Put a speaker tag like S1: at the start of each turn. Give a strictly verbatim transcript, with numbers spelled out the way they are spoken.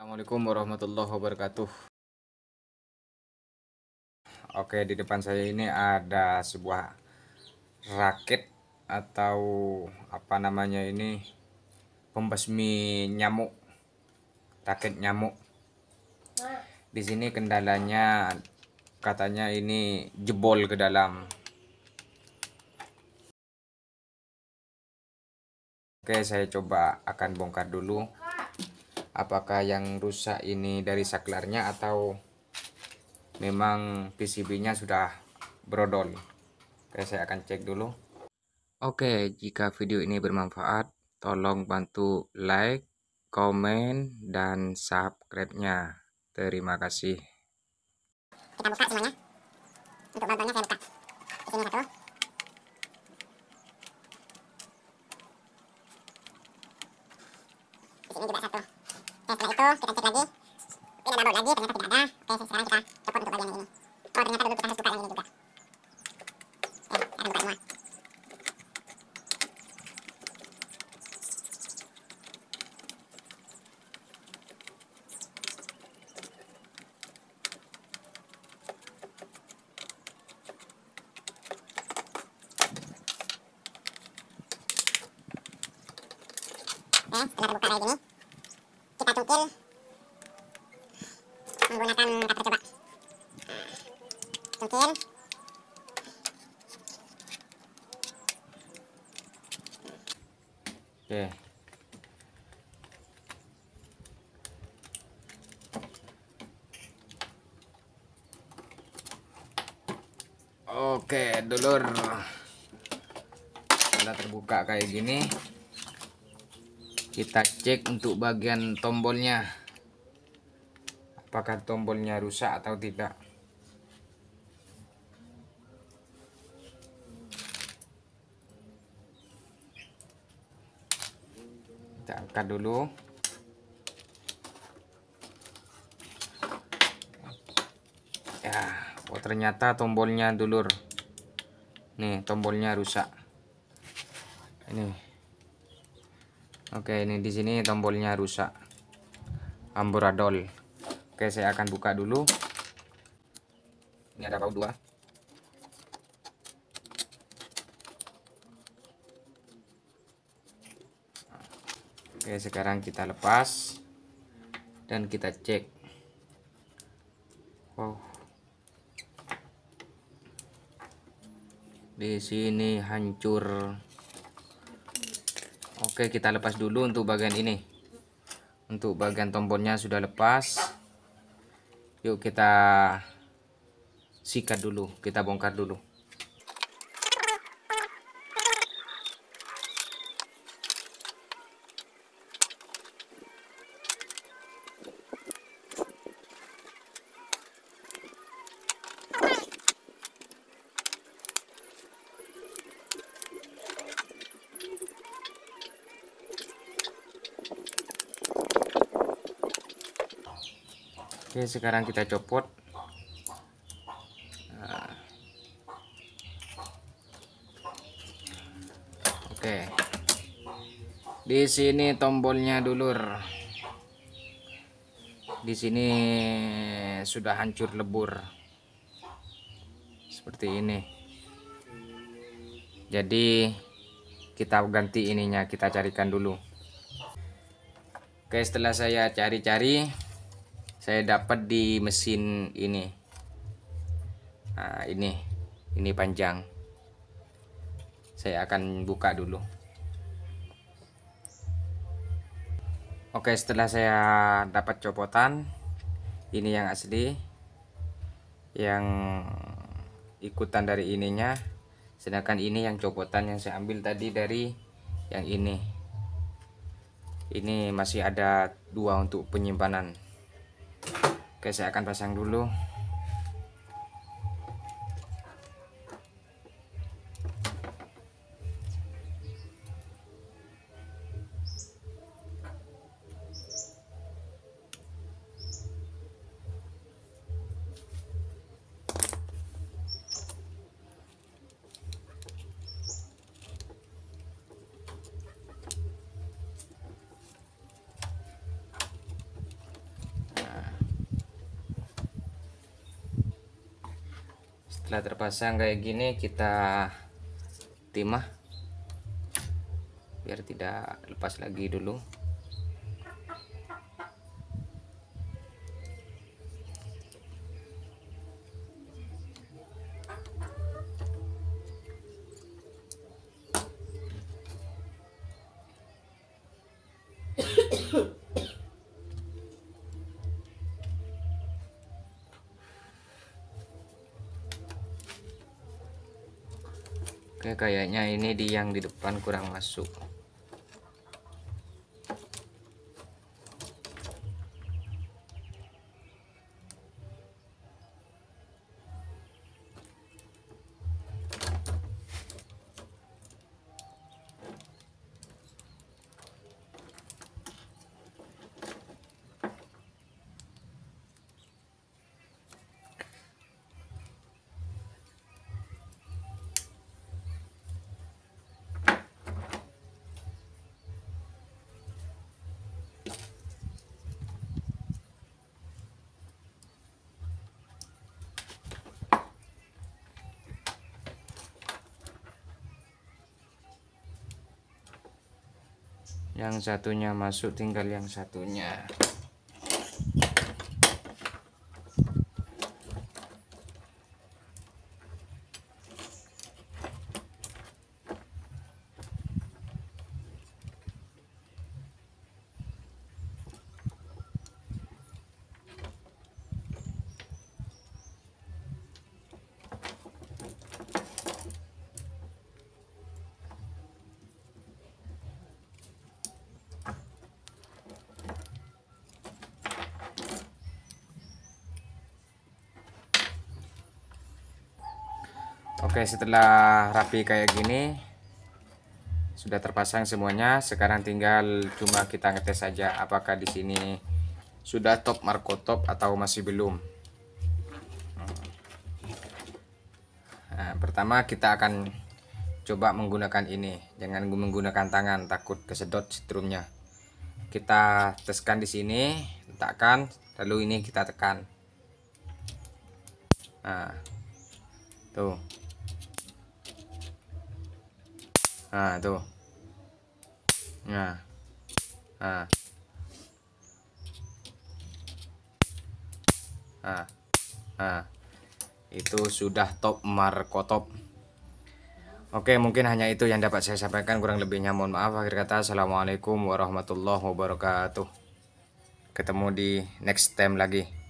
S1: Assalamualaikum warahmatullahi wabarakatuh. Oke, di depan saya ini ada sebuah raket atau apa namanya ini, pembasmi nyamuk, raket nyamuk. Di sini kendalanya katanya ini jebol ke dalam. Oke, saya coba akan bongkar dulu. Apakah yang rusak ini dari saklarnya atau memang P C B-nya sudah brodol. Oke, saya akan cek dulu. Oke, jika video ini bermanfaat, tolong bantu like, komen, dan subscribe-nya. Terima kasih.
S2: Kita buka semuanya. Untuk balkonnya saya buka. Di sini satu. Di sini juga satu. Oke, setelah itu kita cek lagi. Ini ada baut lagi, ternyata tidak ada. Oke, sekarang kita copot untuk bagian yang ini. Oh, ternyata dulu kita harus buka yang ini juga. Oke, kita buka semua. Oke, setelah terbuka kayak gini, kita cungkil menggunakan cutter coba. Cungkil.
S1: Oke. Oke, dulur. Setelah terbuka kayak gini, kita cek untuk bagian tombolnya. Apakah tombolnya rusak atau tidak? Kita angkat dulu. Ya, oh ternyata tombolnya dulur. Nih, tombolnya rusak. Ini. Oke, ini di sini tombolnya rusak. Amburadol. Oke, saya akan buka dulu. Ini ada baut dua. Oke, sekarang kita lepas dan kita cek. Wow. Di sini hancur. Oke, kita lepas dulu untuk bagian ini. Untuk bagian tombolnya sudah lepas. Yuk kita sikat dulu, kita bongkar dulu. Oke, sekarang kita copot. Nah. Oke. Di sini tombolnya dulur. Di sini sudah hancur lebur. Seperti ini. Jadi kita ganti ininya, kita carikan dulu. Oke, setelah saya cari-cari, saya dapat di mesin ini. Nah, ini ini panjang. Saya akan buka dulu. Oke, setelah saya dapat copotan, ini yang asli, yang ikutan dari ininya, sedangkan ini yang copotan yang saya ambil tadi dari yang ini. Ini masih ada dua untuk penyimpanan. Oke, saya akan pasang dulu. Setelah terpasang kayak gini, kita timah biar tidak lepas lagi dulu. Oke, kayaknya ini di yang di depan kurang masuk. Yang satunya masuk, tinggal yang satunya. Oke, setelah rapi kayak gini, sudah terpasang semuanya. Sekarang tinggal cuma kita ngetes saja apakah di sini sudah top markotop atau masih belum. Nah, pertama kita akan coba menggunakan ini. Jangan menggunakan tangan, takut kesedot setrumnya. Kita teskan di sini, letakkan, lalu ini kita tekan. Nah, tuh. Nah, tuh. Nah. Nah. Nah. Nah. Itu sudah top markotop. Oke, mungkin hanya itu yang dapat saya sampaikan, kurang lebihnya mohon maaf. Akhir kata, assalamualaikum warahmatullahi wabarakatuh. Ketemu di next time lagi.